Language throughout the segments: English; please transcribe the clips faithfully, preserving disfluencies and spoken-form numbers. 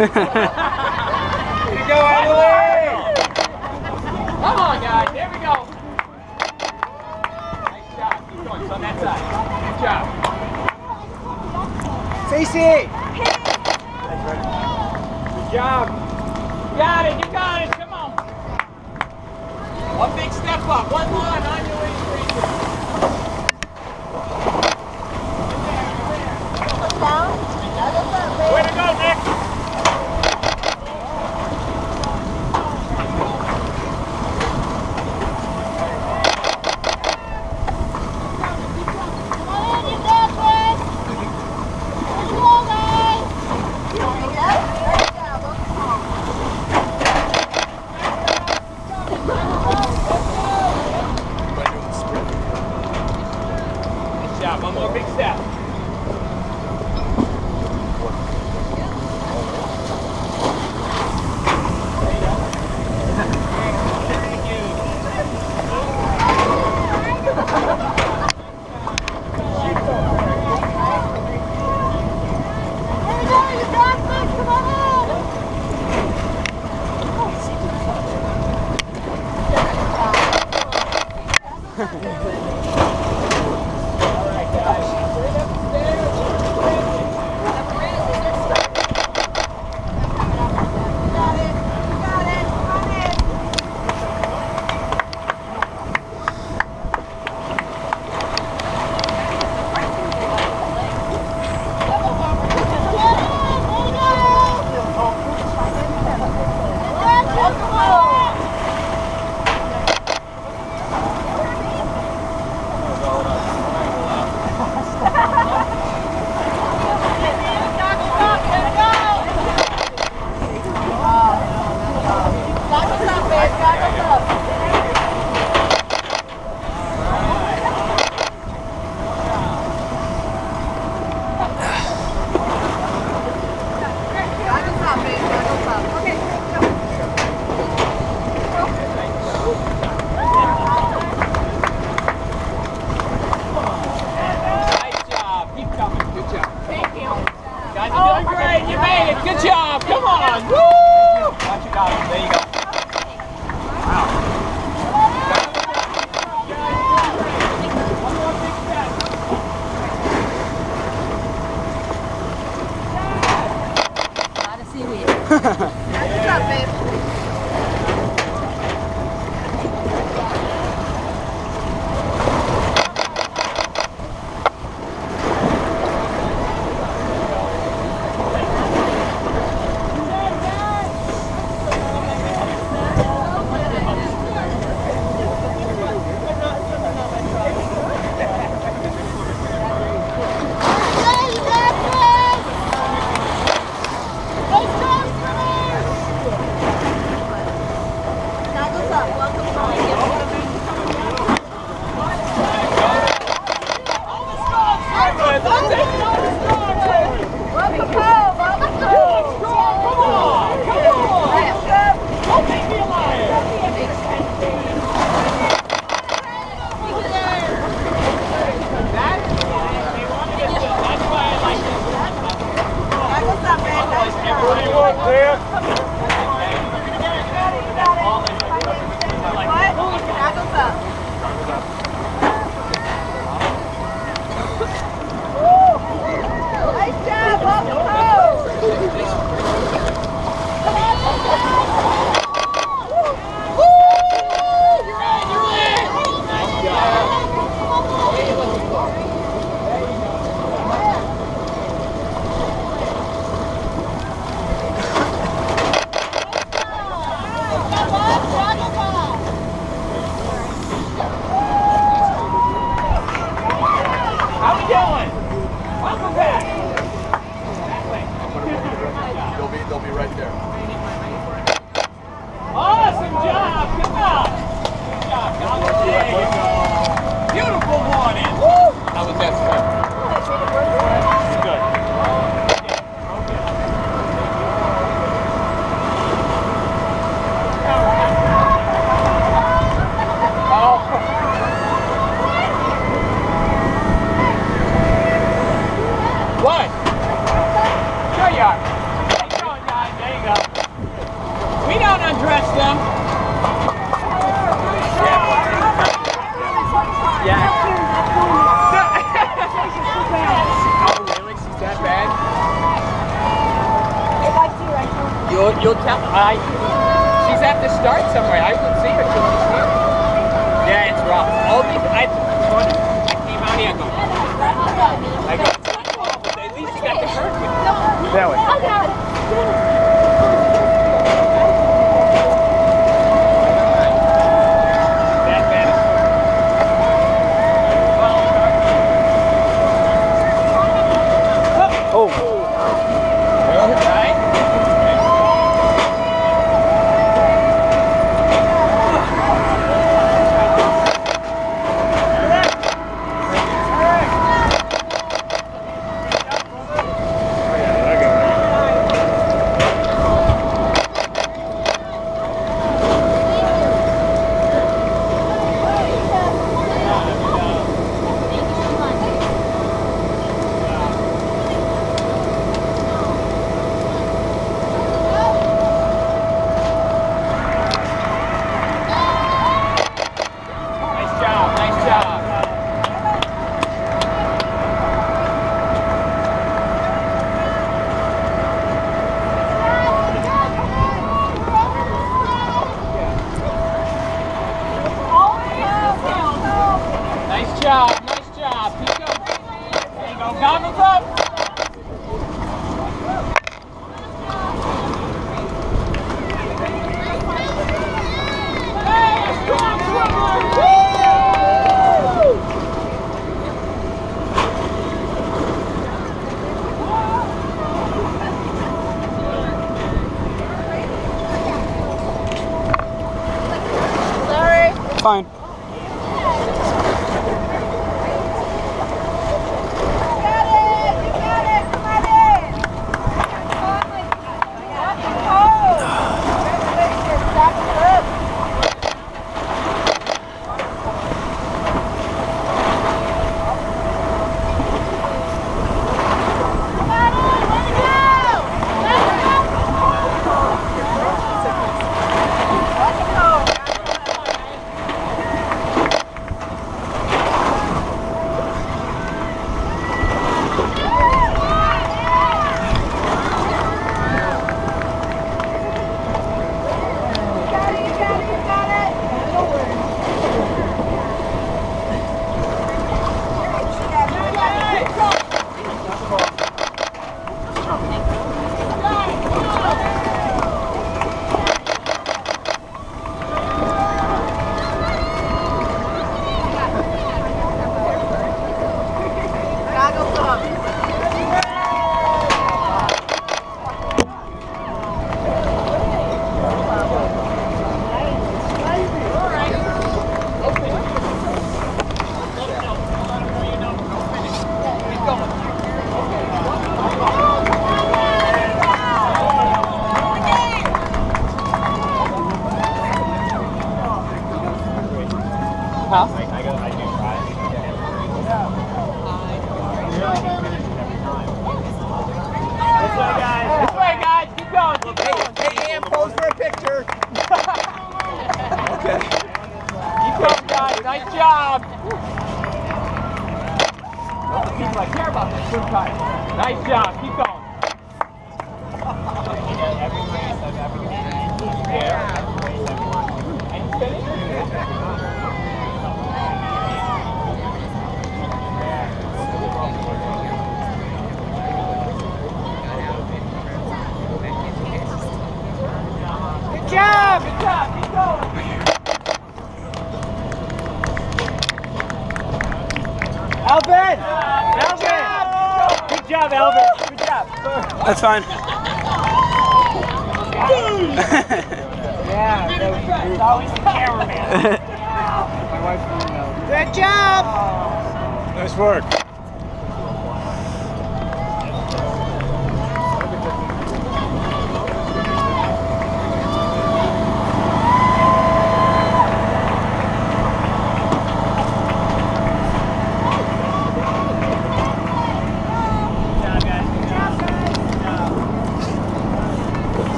you go, Emily! Come on, guys. There we go. Nice job. Keep going. It's on that side. Good job. Cece! Good job. You got it. You got it. Come on. One big step up. One line on your way to way to go, Nick. One more big step. Good job, come on! Woo! Watch it out, there you go. Wow. One more big step. A lot of seaweed. Good job, babe. Let's go, You'll, you'll tell. I. She's at the start somewhere. I wouldn't see her till she's here. Yeah, it's rough. All these. I, I came out here. I go. I go. It's not wrong, but at least you got the hurt with you. That way. That bad is Oh. right? Nice job, nice job. Keep going. There you go. Goggles up. Hey, strong swimmer. Woo! Sorry. Fine. Huh? I, I, go, I do try. This way, guys. This way, guys. Keep going. Keep going. Hey, Ian, pose for a picture. Okay. Keep going, guys. Nice job. Those are the people I care about this swim time. Nice job. Keep going. Every race I've ever been in. Yeah. Every race I've won. And you finished? Good job! Good job! Keep going! Alvin! Good job! Good job, Alvin. Good job. That's fine. Yeah, that was always the cameraman. My wife's doing that. Good job! Nice work.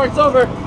over, it's over.